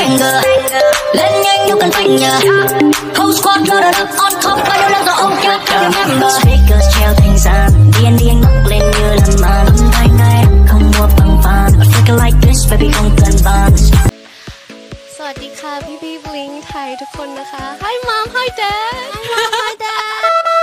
banger. Lên nhanh như cần phanh nhờ. Whole squad loaded up on top. Bao nhiêu năm rồi ông chưa remember. Speakers treo thành dàn. D&D anh ngóc lên như là màn. Âm thanh này không mua bằng fan. But take it like this baby không cần bàn. สวัสดีค่ะพี่บลิงไทยทุกคนนะคะ Hi mom Hi dad Hi dad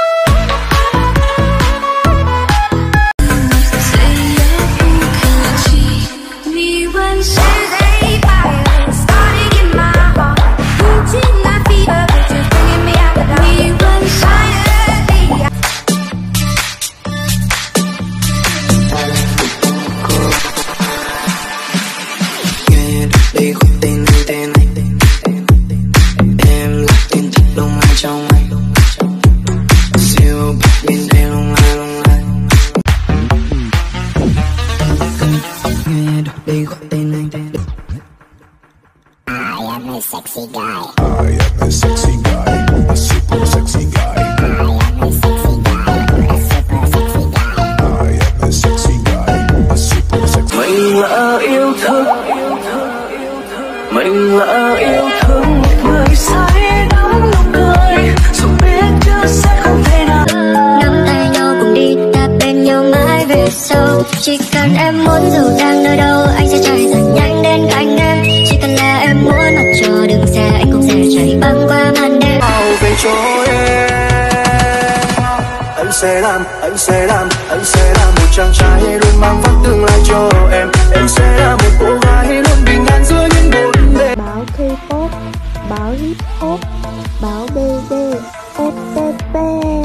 mình lỡ yêu thương một người say đắm nụ cười dù biết chưa sẽ không thể nào. Nắm tay nhau cùng đi ta bên nhau mãi về sau, chỉ cần em muốn dù đang nơi đâu anh sẽ chạy thật nhanh đến cạnh em, chỉ cần là em muốn mặc cho đường xe anh cũng sẽ chạy băng qua màn đêm. Bao về chỗ em anh sẽ làm một chàng trai luôn mang vắt tương lai cho em. Em sẽ là một cô gái luôn bình an giữa những bốn bề. Báo K-pop, báo hip hop, báo BD, FTP.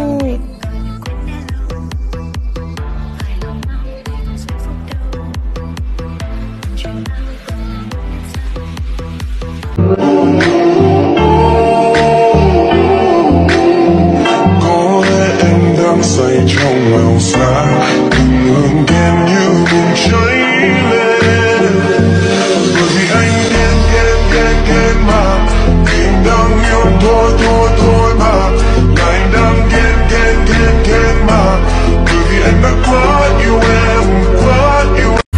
Có lẽ em đang say trong màu xa, tình hương đen như bùng cháy lên. Bởi vì anh ghen mà, tình đang yêu thôi mà. Ngày đang ghen mà, bởi vì anh đã quá yêu em, quá yêu em.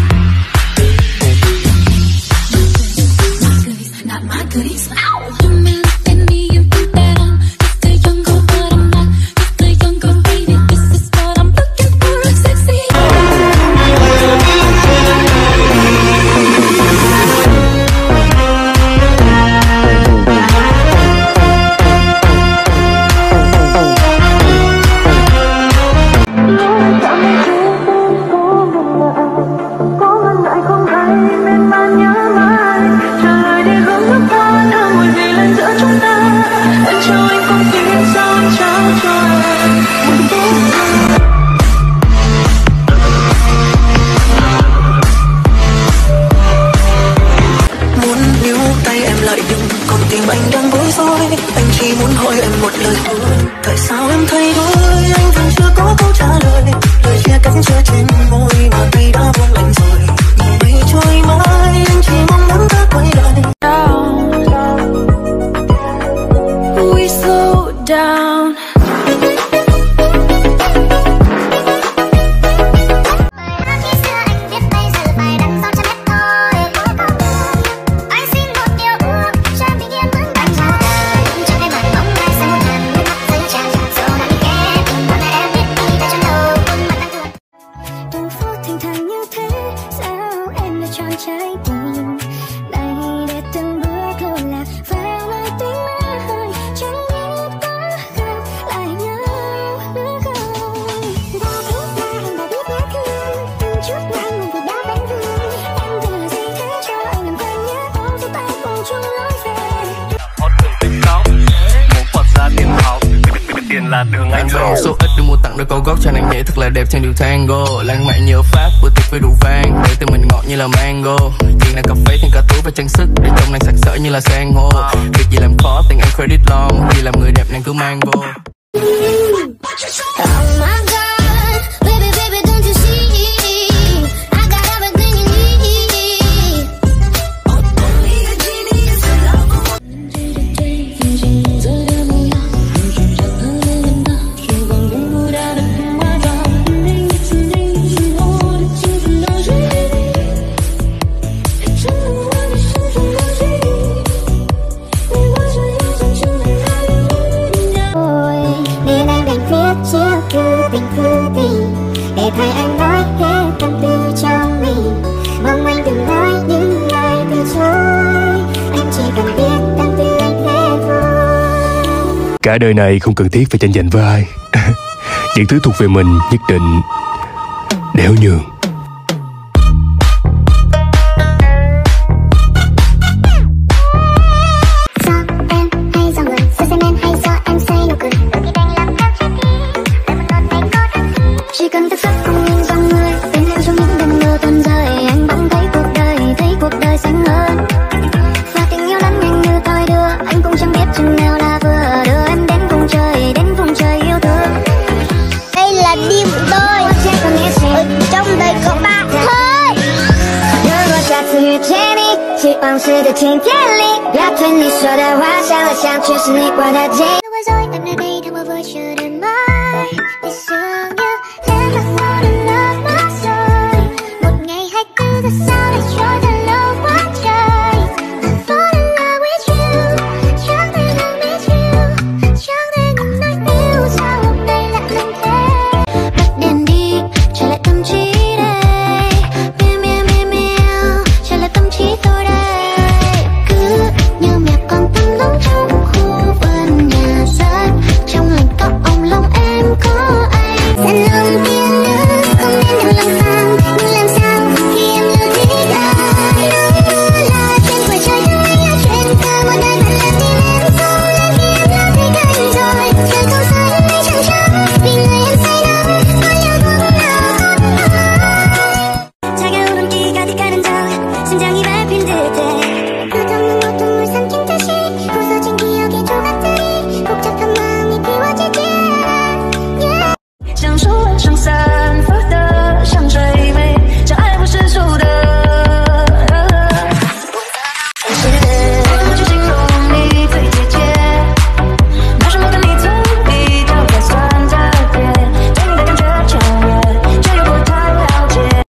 Anh chỉ muốn hỏi em một lời thôi, tại sao em thay đổi? Anh vẫn chưa có câu trả lời, lời chia cách chưa trên môi mà tay đã buông anh rồi. Ngày trôi mãi anh chỉ mong muốn ta quay lại. We slow down. Là đường anh rồi. Số ít được mua tặng đôi câu gót cho nàng nhảy thật là đẹp trên đường tango. Lãng mạn như Pháp bữa tiệc với đủ vang, để từ mình ngọt như là mango. Tiền là cà phê, tiền cả túi và trang sức, để trông nàng sặc sỡ như là san hô. Việc gì làm khó tiền anh credit long, vì làm người đẹp nàng cứ mang vô. Cả đời này không cần thiết phải tranh giành với ai. Những thứ thuộc về mình nhất định đéo nhường. Chỉ cần thức giấc không nhìn dòng người, bên em trong những đêm mưa tuôn rơi, anh bỗng thấy cuộc đời xanh hơn. Và tình yêu lẫn nhanh như thoi đưa, anh cũng chẳng biết chừng nào là vừa đưa em đến vùng trời yêu thương. Đây là đi của tôi, ở trong đời có ba thôi.如果下次遇见你，希望是在晴天里，要对你说的话，想来想去是你挂的记。我在等着你。